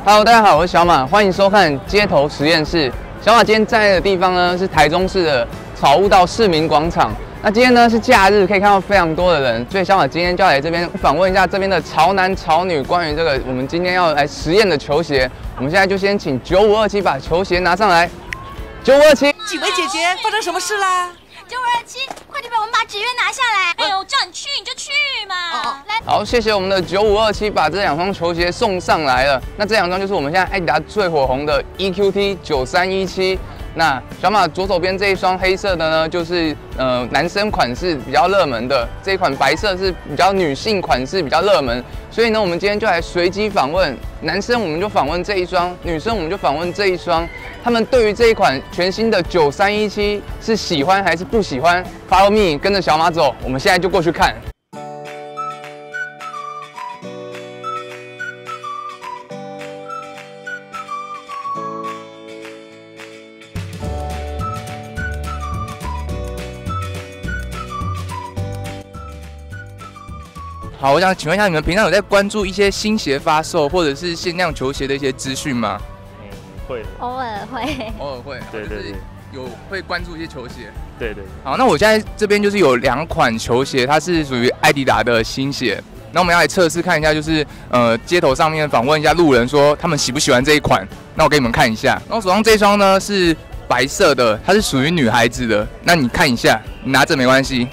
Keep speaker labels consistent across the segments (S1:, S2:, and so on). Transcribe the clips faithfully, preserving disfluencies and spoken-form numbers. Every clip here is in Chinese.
S1: Hello， 大家好，我是小马，欢迎收看街头实验室。小马今天在的地方呢是台中市的草悟道市民广场。那今天呢是假日，可以看到非常多的人，所以小马今天就要来这边访问一下这边的潮男潮女，关于这个我们今天要来实验的球鞋。我们现在就先请九五二七把球鞋拿上来。九五二七，
S2: 几位姐姐，发生什么事啦？
S3: 九五二七，快点把我们把纸鸢拿下来！哎呦，叫你去你就去嘛！哦、来，
S1: 好，谢谢我们的九五二七把这两双球鞋送上来了。那这两双就是我们现在艾迪达最火红的 E Q T 九三一七。那小马左手边这一双黑色的呢，就是呃男生款式比较热门的，这一款白色是比较女性款式比较热门。所以呢，我们今天就来随机访问男生，我们就访问这一双；女生我们就访问这一双。他们对于这一款全新的九三一七是喜欢还是不喜欢 ？Follow me， 跟着小马走，我们现在就过去看。好，我想请问一下，你们平常有在关注一些新鞋发售或者是限量球鞋的一些资讯吗？
S4: 嗯，会，
S3: 偶尔会，
S1: 偶尔会，
S4: 对对对，
S1: 有会关注一些球鞋。
S4: 对对。
S1: 好，那我现在这边就是有两款球鞋，它是属于艾迪达的新鞋。那我们要来测试看一下，就是呃街头上面访问一下路人，说他们喜不喜欢这一款。那我给你们看一下。那我手上这双呢是白色的，它是属于女孩子的。那你看一下，你拿着没关系。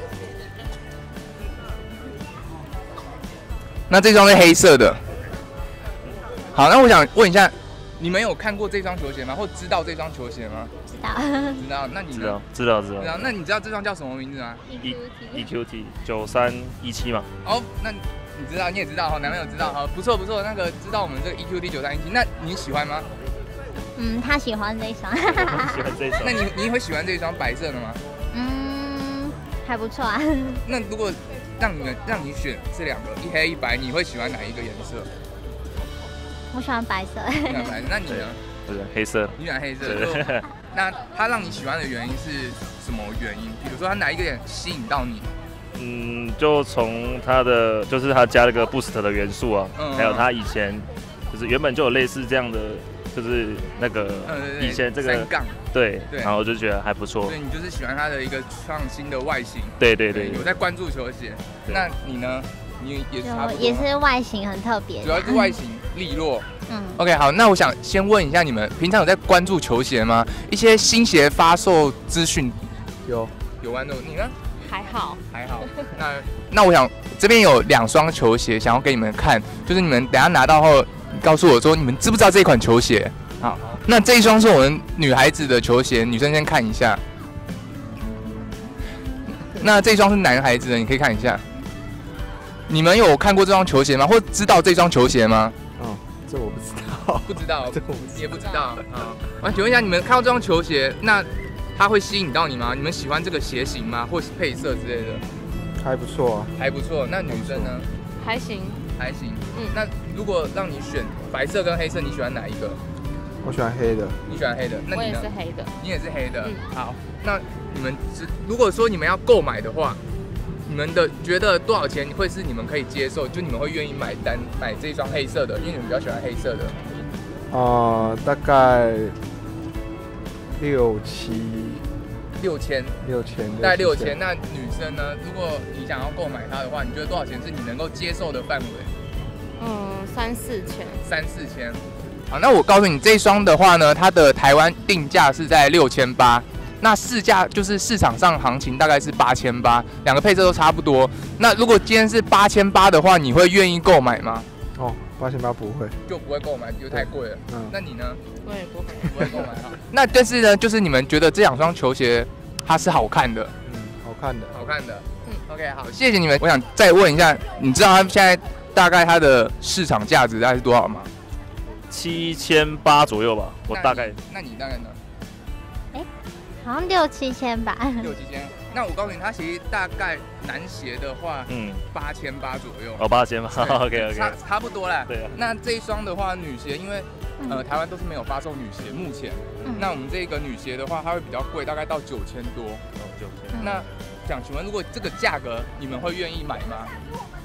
S1: 那这双是黑色的。好，那我想问一下，你们有看过这双球鞋吗？或知道这双球鞋吗？
S3: 知道，
S1: 知道。那你
S4: 知道，知道，知道。
S1: 知道。那你知道这双叫什么名字吗
S4: ？E Q T 九三一七嘛。
S1: 哦，那你知道，你也知道哈，男朋友知道哈，不错不错。那个知道我们这个 E Q T 九三一七，那你喜欢吗？
S3: 嗯，他喜欢这一双。
S4: 喜欢这一双。
S1: 那你你会喜欢这一双白色的吗？
S3: 嗯，还不错啊。
S1: 那如果让你们让你选这两个一黑一白，你会喜欢哪一个颜色？
S3: 我喜欢白色。
S1: 喜欢白色，那你呢？
S4: 不是黑色。
S1: 你喜欢黑色。那他让你喜欢的原因是什么原因？比如说他哪一个点吸引到你？
S4: 嗯，就从他的就是他加了个 boost 的元素啊，嗯、还有他以前就是原本就有类似这样的，就是那个以前这个
S1: 三杠。
S4: 对，然后我就觉得还不错。
S1: 所以你就是喜欢它的一个创新的外形。
S4: 对对对，
S1: 有在关注球鞋。那你呢？你也差不多。
S3: 也是外形很特别。
S1: 主要是外形利落。
S3: 嗯。
S1: OK， 好，那我想先问一下你们，平常有在关注球鞋吗？一些新鞋发售资讯。
S5: 有。
S1: 有关注，你呢？
S6: 还好。
S1: 还好。那那我想这边有两双球鞋，想要给你们看，就是你们等一下拿到后，告诉我说你们知不知道这款球鞋？好。那这一双是我们女孩子的球鞋，女生先看一下。那这一双是男孩子的，你可以看一下。你们有看过这双球鞋吗？或知道这双球鞋吗？
S5: 哦，这我不知道。
S1: 不知道，
S5: 这我不知道
S1: 也不知道。啊，我想请问一下，你们看到这双球鞋，那它会吸引到你吗？你们喜欢这个鞋型吗？或是配色之类的？
S5: 还不错啊，
S1: 还不错。那女生呢？
S6: 还行，
S1: 还行。
S6: 嗯。
S1: 那如果让你选白色跟黑色，你喜欢哪一个？
S5: 我喜欢黑的。
S1: 你喜欢黑的，那你呢？
S6: 我也是黑的。
S1: 你也是黑的。
S6: 嗯、
S1: 好，那你们如果说你们要购买的话，你们的觉得多少钱会是你们可以接受？就你们会愿意买单买这一双黑色的，因为你们比较喜欢黑色的。
S5: 呃，大概六七
S1: 六千，
S5: 六千，
S1: 大概六千。那女生呢？如果你想要购买它的话，你觉得多少钱是你能够接受的范围？
S6: 嗯，三四千。
S1: 三四千。好，那我告诉你，这一双的话呢，它的台湾定价是在六千八，那市价就是市场上行情大概是八千八，两个配色都差不多。那如果今天是八千八的话，你会愿意购买吗？
S5: 哦，八千八不会，
S1: 就不会购买，就太贵了。嗯，那你呢？
S6: 我也不会，
S1: 不会购买哈。那但是呢，就是你们觉得这两双球鞋它是好看的，
S5: 嗯，好看的，
S1: 好看的。嗯 ，OK， 好，谢谢你们。我想再问一下，你知道它现在大概它的市场价值大概是多少吗？
S4: 七千八左右吧，我大概。
S1: 那你大概呢？
S3: 哎，好像六七千吧。
S1: 六七千。那我告诉你，它其实大概男鞋的话，嗯，八千八左右。
S4: 哦，八千八 ，OK OK，
S1: 差差不多啦。
S4: 对啊。
S1: 那这一双的话，女鞋，因为呃台湾都是没有发售女鞋，目前。嗯。那我们这个女鞋的话，它会比较贵，大概到九千多。哦，九千。那想请问，如果这个价格，你们会愿意买吗？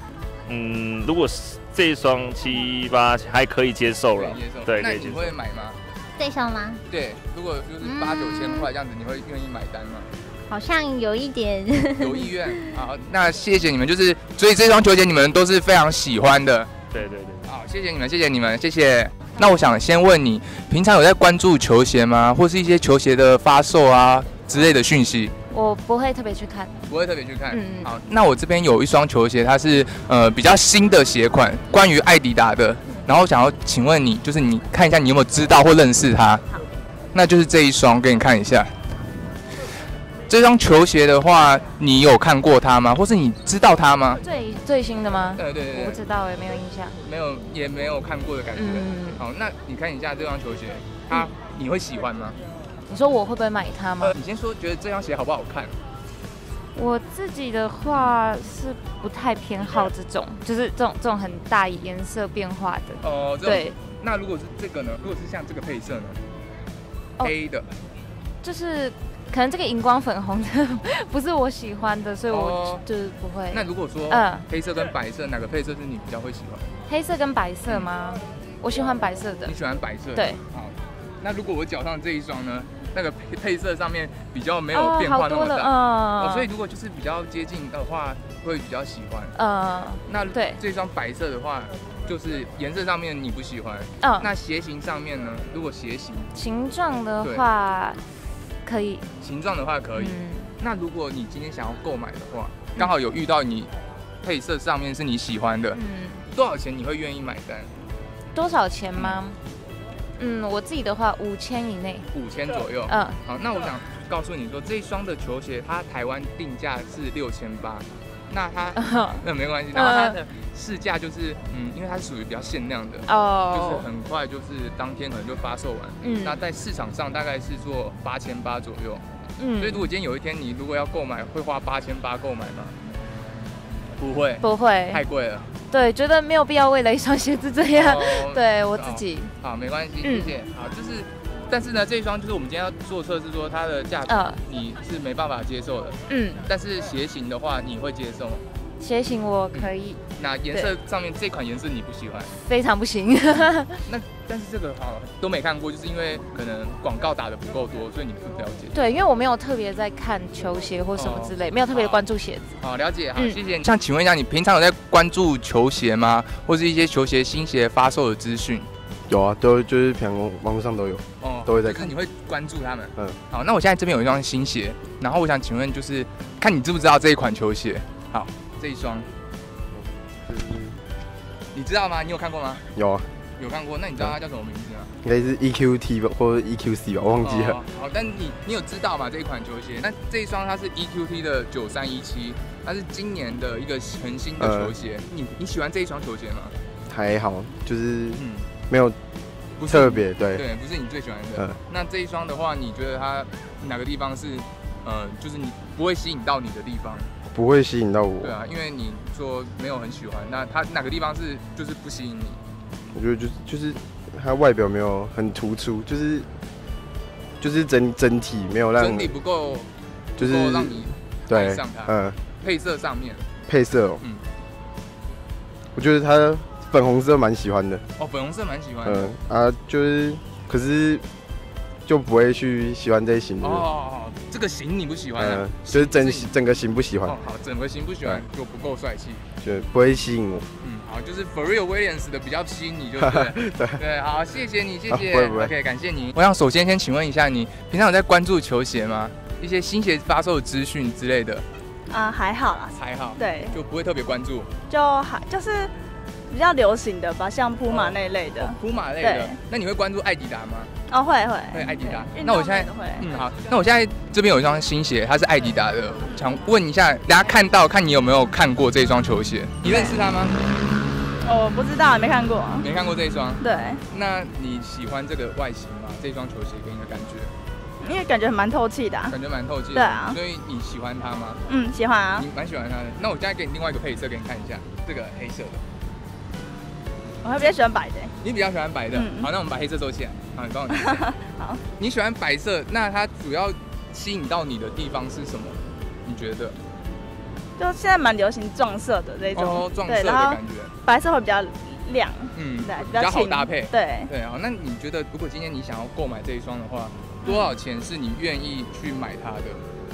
S4: 嗯，如果是这一双七八还可以接受了，对，
S1: 那你
S4: 可以接受。
S1: 会买吗？
S3: 这双吗？
S1: 对，如果就是八九千块这样子，你会愿意买单吗？
S3: 好像有一点
S1: 有意愿。好，那谢谢你们，就是所以这双球鞋你们都是非常喜欢的。
S4: 对对对。
S1: 好，谢谢你们，谢谢你们，谢谢。那我想先问你，平常有在关注球鞋吗？或是一些球鞋的发售啊之类的讯息？
S6: 我不会特别去看，
S1: 不会特别去看。
S6: 嗯
S1: 好，那我这边有一双球鞋，它是呃比较新的鞋款，关于艾迪达的。然后想要请问你，就是你看一下你有没有知道或认识它？
S6: 好，
S1: 那就是这一双，给你看一下。这双球鞋的话，你有看过它吗？或是你知道它吗？
S6: 最最新的吗？
S1: 对对对，
S6: 我不知道哎，没有印象。
S1: 没有，也没有看过的感觉。
S6: 嗯，
S1: 好，那你看一下这双球鞋，它、嗯、你会喜欢吗？
S6: 你说我会不会买它吗？
S1: 呃，你先说，觉得这双鞋好不好看？
S6: 我自己的话是不太偏好这种，就是这种这种很大颜色变化的。
S1: 哦，
S6: 对。
S1: 那如果是这个呢？如果是像这个配色呢？
S6: 哦、
S1: 黑的。
S6: 就是可能这个荧光粉红的不是我喜欢的，所以我就是不会。
S1: 那如果说，嗯，黑色跟白色哪个配色是你比较会喜欢？
S6: 黑色跟白色吗？嗯、我喜欢白色的。
S1: 你喜欢白色的？
S6: 对。
S1: 好，那如果我脚上这一双呢？那个配配色上面比较没有变化那么大，
S6: 哦
S1: 哦，所以如果就是比较接近的话，会比较喜欢。
S6: 嗯，
S1: 那
S6: 对
S1: 这双白色的话，就是颜色上面你不喜欢。
S6: 嗯，
S1: 那鞋型上面呢？如果鞋型
S6: 形状的话可以，
S1: 形状的话可以。嗯、那如果你今天想要购买的话，刚好有遇到你配色上面是你喜欢的，嗯，多少钱你会愿意买单？
S6: 多少钱吗？嗯嗯，我自己的话五千以内，
S1: 五千左右。嗯，好，那我想告诉你说，这一双的球鞋，它台湾定价是六千八，那它那没关系，然后它的市价就是，嗯，因为它是属于比较限量的，哦，就是很快就是当天可能就发售完，嗯，那在市场上大概是做八千八左右，嗯，所以如果今天有一天你如果要购买，会花八千八购买吗？不会，
S6: 不会，
S1: 太贵了。
S6: 对，觉得没有必要为了一双鞋子这样。哦、对我自己。
S1: 好，没关系，谢谢。嗯、好，就是，但是呢，这一双就是我们今天要做测试，说它的价格你是没办法接受的。嗯。但是鞋型的话，你会接受吗？
S6: 鞋型我可以。
S1: 嗯、那颜色上面这款颜色你不喜欢？
S6: 非常不行。
S1: 那但是这个好都没看过，就是因为可能广告打的不够多，所以你不了解。
S6: 对，因为我没有特别在看球鞋或什么之类，哦、没有特别关注鞋子。
S1: 好，了解，好，嗯、谢谢。像请问一下，你平常有在关注球鞋吗？或是一些球鞋新鞋发售的资讯？
S5: 有啊，都就是平常网络上都有，哦，都会在看。
S1: 你会关注他们？嗯。好，那我现在这边有一双新鞋，然后我想请问，就是看你知不知道这一款球鞋？好，这一双。你知道吗？你有看过吗？
S5: 有啊，
S1: 有看过。那你知道它叫什么名字吗？
S5: 应该是 E Q T 吧，或者 E Q C 吧，我忘记了。
S1: 哦、好，但你你有知道吗？这一款球鞋，那这一双它是 E Q T 的九三一七，它是今年的一个全新的球鞋。呃、你你喜欢这一双球鞋吗？
S5: 还好，就是嗯，没有特别，对
S1: 对，不是你最喜欢的。呃、那这一双的话，你觉得它哪个地方是呃，就是你不会吸引到你的地方？
S5: 不会吸引到我。
S1: 对啊，因为你说没有很喜欢，那它哪个地方是就是不吸引你？
S5: 我觉得就是就是它外表没有很突出，就是就是整整体没有让
S1: 整体不够，
S5: 就是
S1: 不够让你爱上它。嗯，配色上面，
S5: 配色哦，嗯，我觉得它粉红色蛮喜欢的。
S1: 哦，粉红色蛮喜欢的。
S5: 嗯啊，就是可是就不会去喜欢这一型的。
S1: 哦。这个型你不喜欢啊？
S5: 嗯、就是整整个型不喜欢。
S1: 哦，好，整个型不喜欢，就不够帅气，
S5: 就不会吸引我。
S1: 嗯，好，就是 Pharrell Williams 的比较吸引你，就对。对对，好，谢谢你，谢谢。
S5: 啊、不会不会
S1: OK， 感谢你。我想首先先请问一下，你平常有在关注球鞋吗？一些新鞋发售的资讯之类的？
S7: 啊、呃，还好啦。
S1: 还好。
S7: 对。
S1: 就不会特别关注。
S7: 就还就是比较流行的吧，像普马那一类的。
S1: 哦、普马类的。那你会关注艾迪达吗？
S7: 哦，会会
S1: 会艾迪达。那我现在嗯好，那我现在这边有一双新鞋，它是艾迪达的，想问一下，大家看到看你有没有看过这双球鞋？你认识它吗？
S7: 哦，不知道，没看过。
S1: 没看过这一双？
S7: 对。
S1: 那你喜欢这个外形吗？这双球鞋给你的感觉？
S7: 因为感觉蛮透气的、啊。
S1: 感觉蛮透气的。
S7: 对啊。
S1: 所以你喜欢它吗？
S7: 嗯，喜欢啊。
S1: 你蛮喜欢它的。那我现在给你另外一个配色给你看一下，这个黑色的。
S7: 我还比较喜欢白的、欸。
S1: 你比较喜欢白的，嗯、好，那我们把黑色收起来。好，你帮我记一下。
S7: 好。
S1: 你喜欢白色，那它主要吸引到你的地方是什么？你觉得？
S7: 就现在蛮流行撞色的这种，
S1: 哦，撞色的
S7: 对，然后
S1: 感觉，
S7: 白色会比较亮，
S1: 嗯，
S7: 对，
S1: 比较好搭配。
S7: 对
S1: 对啊，那你觉得如果今天你想要购买这一双的话，多少钱是你愿意去买它的？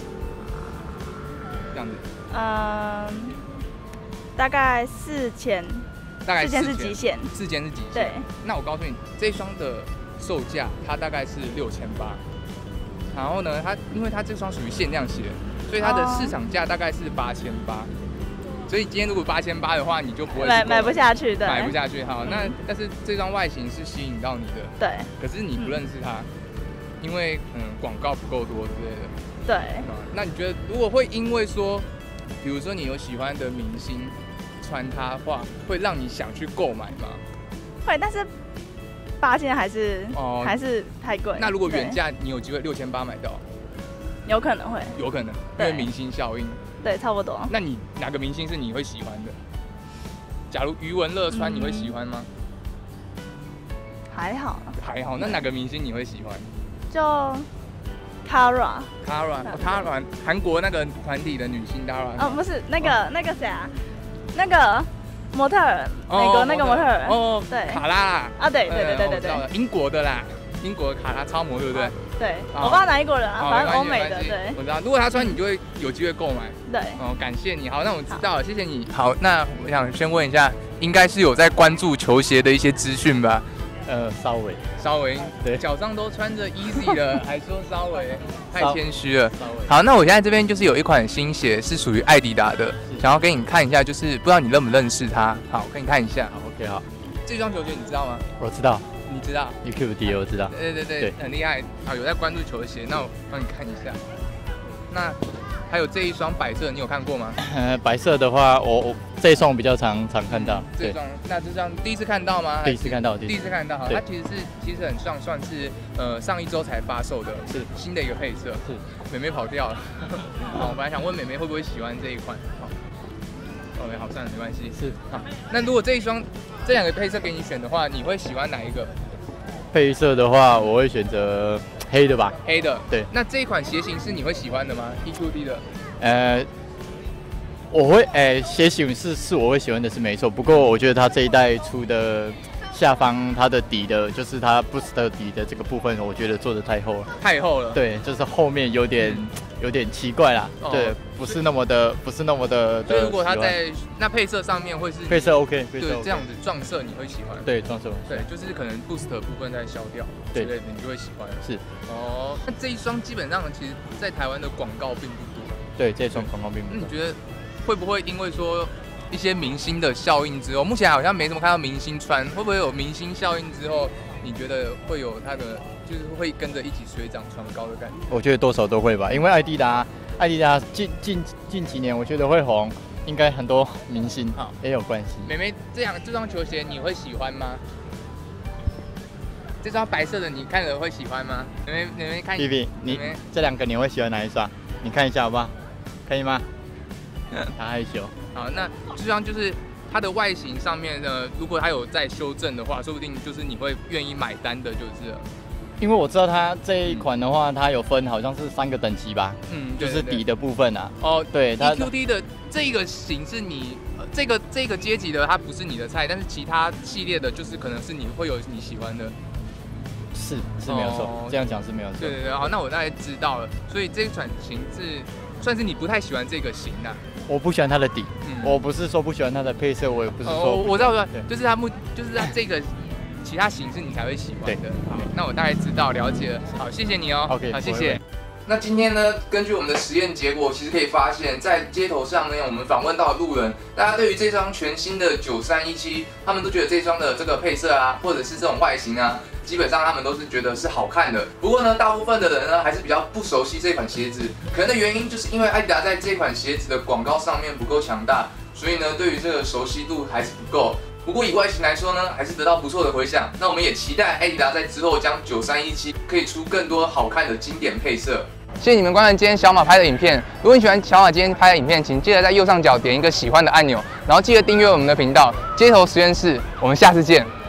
S1: 这样子。
S7: 嗯，大概四千，
S1: 大概
S7: 四千是极限，
S1: 四千是极限。
S7: 对。
S1: 那我告诉你，这一双的售价它大概是六千八，然后呢，它因为它这双属于限量鞋，所以它的市场价大概是八千八。所以今天如果八千八的话，你就不会
S7: 买买不下去，对，
S1: 买不下去。好，那但是这双外形是吸引到你的，
S7: 对。
S1: 可是你不认识它，因为可能广告不够多之类的。
S7: 对。
S1: 那你觉得如果会因为说，比如说你有喜欢的明星穿它的话，会让你想去购买吗？
S7: 会，但是八千还是
S1: 哦
S7: 还是太贵。
S1: 那如果原价你有机会六千八买到，
S7: 有可能会，
S1: 有可能，因为明星效应。
S7: 对，差不多。
S1: 那你哪个明星是你会喜欢的？假如余文乐穿，你会喜欢吗？
S7: 还好，
S1: 还好。那哪个明星你会喜欢？
S7: 就 Kara。
S1: Kara，Kara，韩国那个团体的女星 Kara。
S7: 哦，不是那个那个谁啊？那个模特儿，美国那个模特儿。
S1: 哦，
S7: 对，
S1: 卡拉。
S7: 啊，对对对对对对，
S1: 英国的啦，英国的卡拉超模，对不对？
S7: 对，我不知道哪一国人啊，反正欧美的，对。
S1: 我知道，如果他穿，你就会有机会购买。
S7: 对。
S1: 哦，感谢你。好，那我知道了，谢谢你。好，那我想先问一下，应该是有在关注球鞋的一些资讯吧？
S8: 呃，稍微，
S1: 稍微，
S8: 对，
S1: 脚上都穿着 Easy 了，还说稍微，太谦虚了。好，那我现在这边就是有一款新鞋，是属于艾迪达的，想要给你看一下，就是不知道你认不认识它。好，给你看一下。
S8: 好 ，OK， 好。
S1: 这双球鞋你知道吗？
S8: 我知道。
S1: 你知道
S8: ？U Q D 我知道。
S1: 对对对，对很厉害。好，有在关注球鞋，那我帮你看一下。那还有这一双白色，你有看过吗？
S8: 呃，白色的话，我我这一双比较常常看到。
S1: 这双，那这双第一次看到吗？
S8: 第一次看到，
S1: 第一次看到。好，它其实是其实很像算是呃上一周才发售的，
S8: 是
S1: 新的一个配色。
S8: 是，
S1: 妹妹跑掉了。好，我本来想问妹妹会不会喜欢这一款。好 ，OK， 好，算了，没关系。
S8: 是。
S1: 好，那如果这一双这两个配色给你选的话，你会喜欢哪一个？
S8: 配色的话，我会选择黑的吧。
S1: 黑的，
S8: 对。
S1: 那这一款鞋型是你会喜欢的吗 ？E Q D 的。
S8: 呃，我会，哎、欸，鞋型是是我会喜欢的是没错，不过我觉得它这一代出的下方它的底的，就是它 Boost 底的这个部分，我觉得做的太厚了。
S1: 太厚了。
S8: 对，就是后面有点有点奇怪啦。哦、对，不是那么的，不是那么的。
S1: 所以如果它在那配色上面会是
S8: 配色 OK，
S1: 对，这样子撞色你会喜欢。
S8: 对，撞色。
S1: 对，就是可能 Boost 的部分再消掉之类的，你就会喜欢。
S8: 是。
S1: 哦，那这一双基本上其实在台湾的广告并不多。
S8: 对，这双广告并不多。
S1: 那你觉得会不会因为说一些明星的效应之后，目前好像没怎么看到明星穿，会不会有明星效应之后，你觉得会有它的就是会跟着一起水涨船高的感觉？
S8: 我觉得多少都会吧，因为艾迪达，艾迪达近近近几年我觉得会红，应该很多明星也有关系。
S1: 妹妹，这样这双球鞋你会喜欢吗？这双白色的你看了会喜欢吗？妹妹，妹妹看。
S8: B B， 你这两个你会喜欢哪一双？你看一下好不好？可以吗？他害羞。
S1: 好，那这双就是它的外形上面呢，如果它有在修正的话，说不定就是你会愿意买单的，就是了。
S8: 因为我知道它这一款的话，它有分好像是三个等级吧，嗯，就是底的部分啊。
S1: 哦，
S8: 对，它
S1: E Q D 的这个型是你、呃、这个这个阶级的，它不是你的菜，但是其他系列的，就是可能是你会有你喜欢的。
S8: 是是没有错，哦、这样讲是没有错。
S1: 对对对，好，那我大概知道了。所以这款型是算是你不太喜欢这个型的、啊。
S8: 我不喜欢它的底，嗯、我不是说不喜欢它的配色，我也不是说。
S1: 哦，我知道，我知道，就是它目，就是它这个其他型是你才会喜欢的。好，那我大概知道了解了。好，谢谢你哦。
S8: OK，
S1: 好，谢谢。那今天呢，根据我们的实验结果，其实可以发现，在街头上呢，我们访问到的路人，大家对于这双全新的九三一七，他们都觉得这双的这个配色啊，或者是这种外形啊，基本上他们都是觉得是好看的。不过呢，大部分的人呢，还是比较不熟悉这款鞋子，可能的原因就是因为艾迪达在这款鞋子的广告上面不够强大，所以呢，对于这个熟悉度还是不够。不过以外形来说呢，还是得到不错的回响。那我们也期待艾迪达在之后将九三一七可以出更多好看的经典配色。谢谢你们观看今天小马拍的影片。如果你喜欢小马今天拍的影片，请记得在右上角点一个喜欢的按钮，然后记得订阅我们的频道街头实验室。我们下次见。